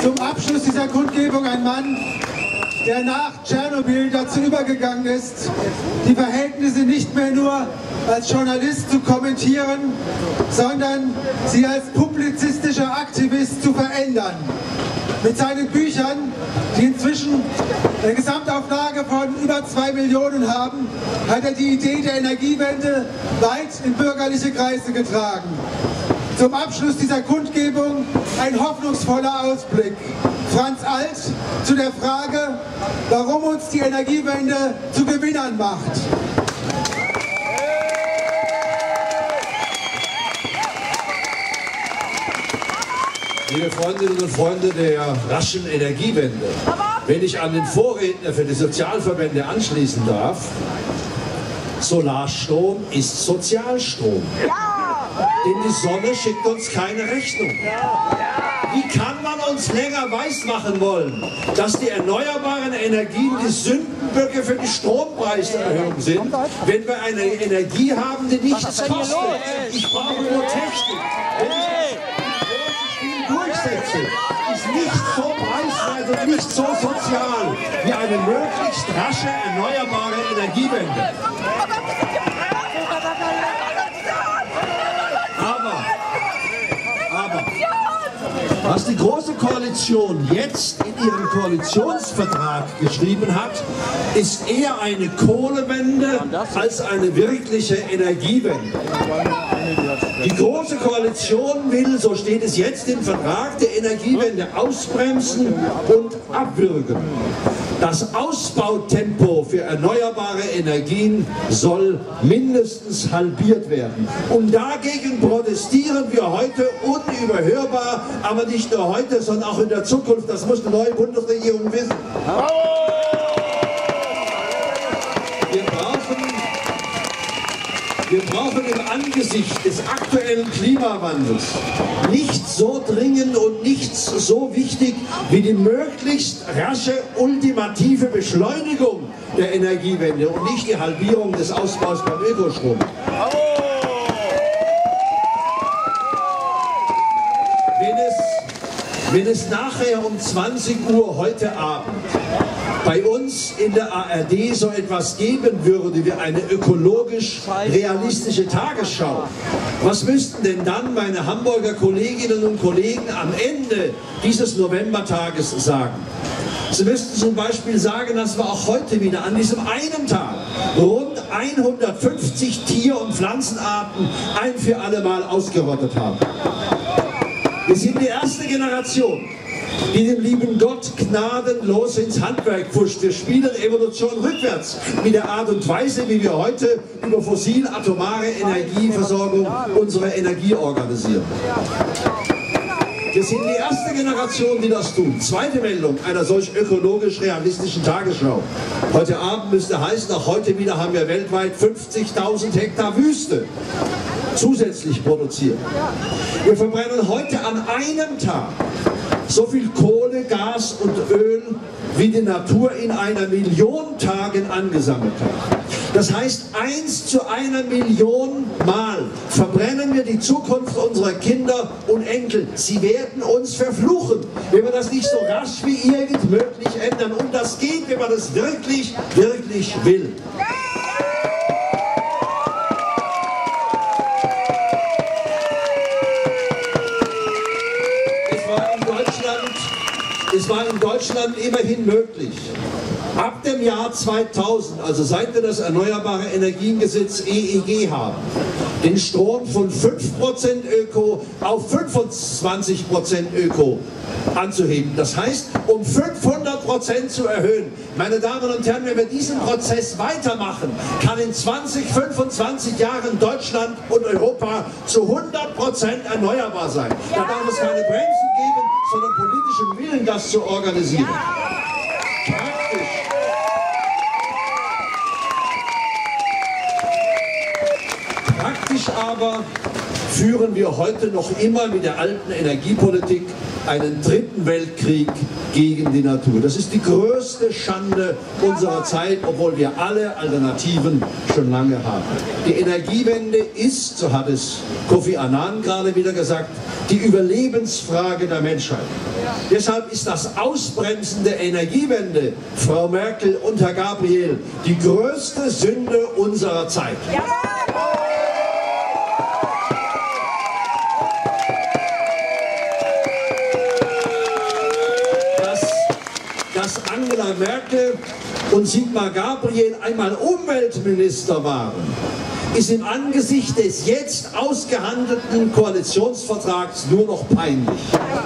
Zum Abschluss dieser Kundgebung ein Mann, der nach Tschernobyl dazu übergegangen ist, die Verhältnisse nicht mehr nur als Journalist zu kommentieren, sondern sie als publizistischer Aktivist zu verändern. Mit seinen Büchern, die inzwischen eine Gesamtauflage von über 2 Millionen haben, hat er die Idee der Energiewende weit in bürgerliche Kreise getragen. Zum Abschluss dieser Kundgebung ein hoffnungsvoller Ausblick. Franz Alt zu der Frage, warum uns die Energiewende zu Gewinnern macht. Liebe Freundinnen und Freunde der raschen Energiewende, wenn ich an den Vorredner für die Sozialverbände anschließen darf, Solarstrom ist Sozialstrom. Denn die Sonne schickt uns keine Rechnung. Wie kann man uns länger weismachen wollen, dass die erneuerbaren Energien die Sündenböcke für die Strompreiserhöhung sind, wenn wir eine Energie haben, die nichts kostet? Ich brauche nur Technik. Wenn ich das durchsetze, ist nicht so preiswert und nicht so sozial wie eine möglichst rasche erneuerbare Energiewende. Was die Große Koalition jetzt in ihrem Koalitionsvertrag geschrieben hat, ist eher eine Kohlewende als eine wirkliche Energiewende. Die Große Koalition will, so steht es jetzt im Vertrag, die Energiewende ausbremsen und abwürgen. Das Ausbautempo für erneuerbare Energien soll mindestens halbiert werden. Und dagegen protestieren wir heute unüberhörbar, aber nicht nur heute, sondern auch in der Zukunft. Das muss die neue Bundesregierung wissen. Wir brauchen im Angesicht des aktuellen Klimawandels nichts so dringend und nichts so wichtig wie die möglichst rasche ultimative Beschleunigung der Energiewende und nicht die Halbierung des Ausbaus beim Ökostrom. Wenn es nachher um 20 Uhr heute Abend bei uns in der ARD so etwas geben würde wie eine ökologisch realistische Tagesschau, was müssten denn dann meine Hamburger Kolleginnen und Kollegen am Ende dieses Novembertages sagen? Sie müssten zum Beispiel sagen, dass wir auch heute wieder an diesem einen Tag rund 150 Tier- und Pflanzenarten ein für alle Mal ausgerottet haben. Wir sind die erste Generation, die dem lieben Gott gnadenlos ins Handwerk pfuscht. Wir spielen Evolution rückwärts mit der Art und Weise, wie wir heute über fossil-atomare Energieversorgung unsere Energie organisieren. Wir sind die erste Generation, die das tut. Zweite Meldung einer solch ökologisch realistischen Tagesschau. Heute Abend müsste heißen, auch heute wieder haben wir weltweit 50.000 Hektar Wüste zusätzlich produziert. Wir verbrennen heute an einem Tag so viel Kohle, Gas und Öl, wie die Natur in einer Million Tagen angesammelt hat. Das heißt, 1 zu 1 Million Mal verbrennen wir die Zukunft unserer Kinder und Enkel. Sie werden uns verfluchen, wenn wir das nicht so rasch wie irgend möglich ändern. Und das geht, wenn man das wirklich, wirklich will. Es war in Deutschland immerhin möglich, ab dem Jahr 2000, also seit wir das Erneuerbare Energiengesetz EEG haben, den Strom von 5% Öko auf 25% Öko anzuheben. Das heißt, um 500% zu erhöhen. Meine Damen und Herren, wenn wir diesen Prozess weitermachen, kann in 20, 25 Jahren Deutschland und Europa zu 100% erneuerbar sein. Da darf es keine Bremsen geben, sondern politischen Willen, das zu organisieren. Praktisch aber führen wir heute noch immer mit der alten Energiepolitik einen dritten Weltkrieg gegen die Natur. Das ist die größte Schande unserer Zeit, obwohl wir alle Alternativen schon lange haben. Die Energiewende ist, so hat es Kofi Annan gerade wieder gesagt, die Überlebensfrage der Menschheit. Deshalb ist das Ausbremsen der Energiewende, Frau Merkel und Herr Gabriel, die größte Sünde unserer Zeit. Dass Angela Merkel und Sigmar Gabriel einmal Umweltminister waren, ist im Angesicht des jetzt ausgehandelten Koalitionsvertrags nur noch peinlich.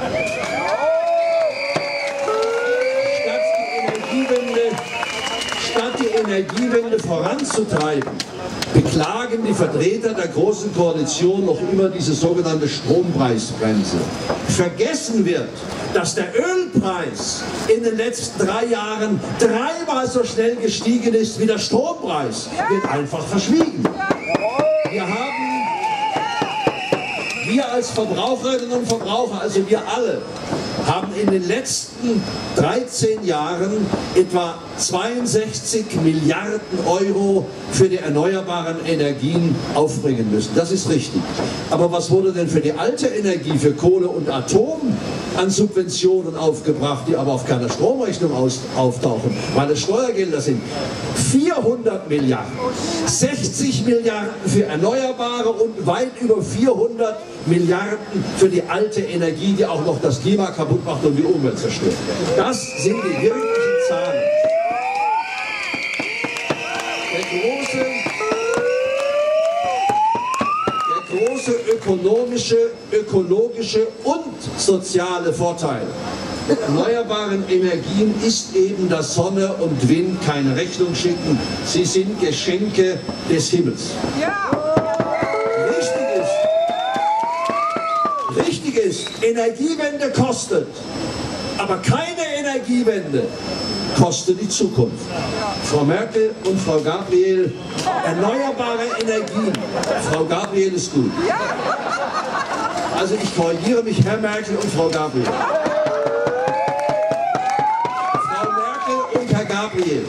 Statt die Energiewende voranzutreiben, beklagen die Vertreter der Großen Koalition noch immer diese sogenannte Strompreisbremse. Vergessen wird, dass der Ölpreis in den letzten 3 Jahren 3-mal so schnell gestiegen ist wie der Strompreis. Wird einfach verschwiegen. Wir als Verbraucherinnen und Verbraucher, also wir alle, haben in den letzten 13 Jahren etwa 62 Milliarden Euro für die erneuerbaren Energien aufbringen müssen. Das ist richtig. Aber was wurde denn für die alte Energie, für Kohle und Atom an Subventionen aufgebracht, die aber auf keiner Stromrechnung auftauchen, weil es Steuergelder sind? 400 Milliarden. 60 Milliarden für Erneuerbare und weit über 400 Milliarden für die alte Energie, die auch noch das Klima kaputt macht und die Umwelt zerstört. Das sind die wirklichen Zahlen. Der große ökonomische, ökologische und soziale Vorteil der erneuerbaren Energien ist eben, dass Sonne und Wind keine Rechnung schicken. Sie sind Geschenke des Himmels. Richtig ist, Energiewende kostet, aber keine Energiewende kostet die Zukunft. Frau Merkel und Frau Gabriel, erneuerbare Energien. Frau Gabriel ist gut. Also ich korrigiere mich, Herr Merkel und Frau Gabriel. Frau Merkel und Herr Gabriel.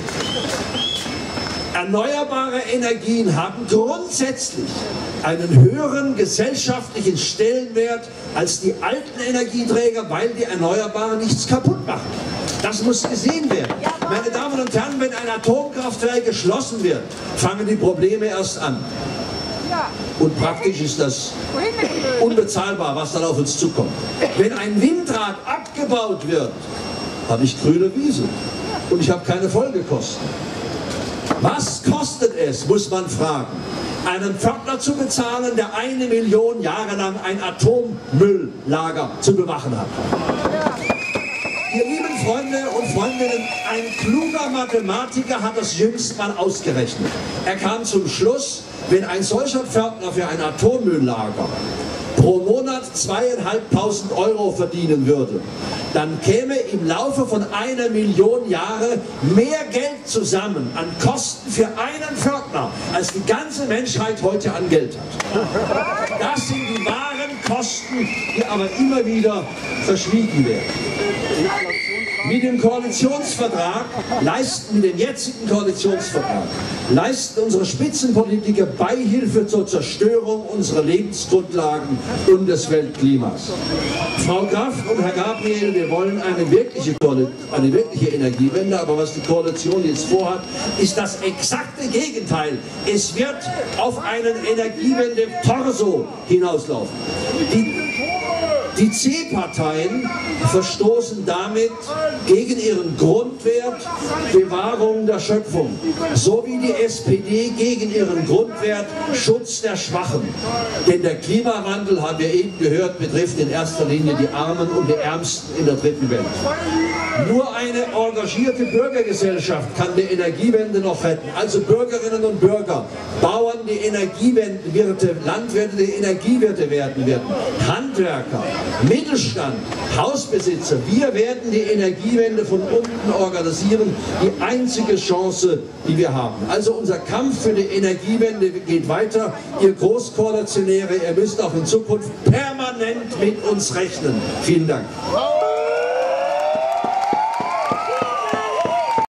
Erneuerbare Energien haben grundsätzlich einen höheren gesellschaftlichen Stellenwert als die alten Energieträger, weil die Erneuerbaren nichts kaputt machen. Das muss gesehen werden. Meine Damen und Herren, wenn ein Atomkraftwerk geschlossen wird, fangen die Probleme erst an. Und praktisch ist das unbezahlbar, was dann auf uns zukommt. Wenn ein Windrad abgebaut wird, habe ich grüne Wiese und ich habe keine Folgekosten. Was kostet es, muss man fragen, einen Pförtner zu bezahlen, der 1 Million Jahre lang ein Atommülllager zu bewachen hat? Ihr lieben Freunde und Freundinnen, ein kluger Mathematiker hat das jüngst mal ausgerechnet. Er kam zum Schluss, wenn ein solcher Pförtner für ein Atommülllager pro Monat 2.500 Euro verdienen würde, dann käme im Laufe von 1 Million Jahre mehr Geld zusammen an Kosten für einen Pförtner, als die ganze Menschheit heute an Geld hat. Das sind die wahren Kosten, die aber immer wieder verschwiegen werden. Mit dem Koalitionsvertrag mit dem jetzigen Koalitionsvertrag leisten unsere Spitzenpolitiker Beihilfe zur Zerstörung unserer Lebensgrundlagen und des Weltklimas. Frau Kraft und Herr Gabriel, wir wollen eine wirkliche Energiewende, aber was die Koalition jetzt vorhat, ist das exakte Gegenteil. Es wird auf einen Energiewende-Torso hinauslaufen. Die C-Parteien verstoßen damit gegen ihren Grundwert Bewahrung der Schöpfung, so wie die SPD gegen ihren Grundwert Schutz der Schwachen. Denn der Klimawandel, haben wir eben gehört, betrifft in erster Linie die Armen und die Ärmsten in der dritten Welt. Nur eine engagierte Bürgergesellschaft kann die Energiewende noch retten. Also Bürgerinnen und Bürger, Bauern, die Energiewirte, Landwirte, die Energiewirte werden Handwerker, Mittelstand, Hausbesitzer. Wir werden die Energiewende von unten organisieren, die einzige Chance, die wir haben. Also unser Kampf für die Energiewende geht weiter. Ihr Großkoalitionäre, ihr müsst auch in Zukunft permanent mit uns rechnen. Vielen Dank.